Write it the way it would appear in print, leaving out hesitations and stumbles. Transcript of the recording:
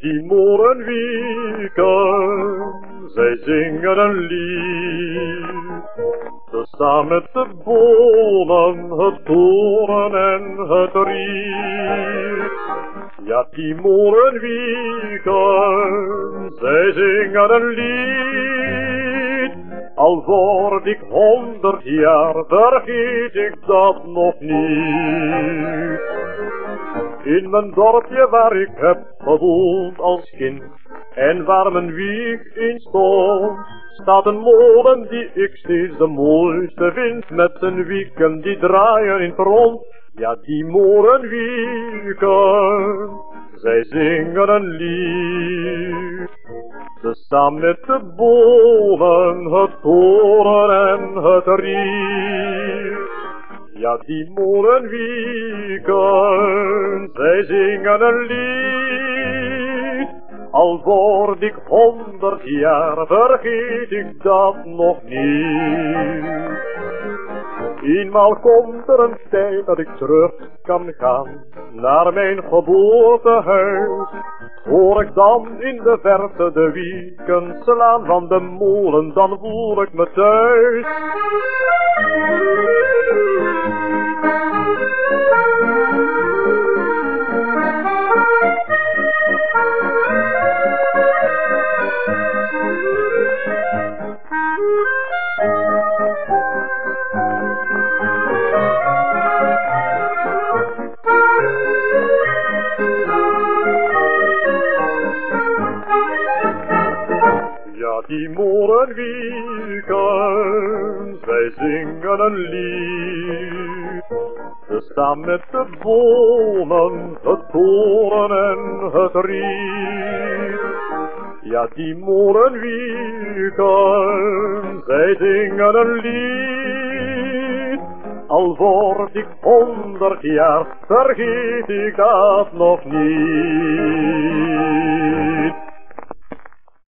die molenwieken, zij zingen een lied. Ze staan met de bonen, het koren en het riet. Ja, die molenwieken, zij zingen een lied. Al word ik 100 jaar, vergeet ik dat nog niet. In mijn dorpje waar ik heb gewoond als kind en waar mijn wieg in stond, staat een molen die ik steeds de mooiste vind, met zijn wieken die draaien in het rond. Ja, die molenwieken, zij zingen een lied. Ze staan met de bonen, het koren en het riet. Ja, die molenwieken, zij zingen een lied. Al word ik 100 jaar, vergeet ik dat nog niet. Eenmaal komt er een tijd dat ik terug kan gaan naar mijn geboortehuis. Hoor ik dan in de verte de wieken slaan van de molen, dan voel ik me thuis. Die molenwieken, zij zingen een lied. Ze staan met de bonen, het koren en het riet. Ja, die molenwieken, zij zingen een lied. Al word ik 100 jaar, vergeet ik dat nog niet.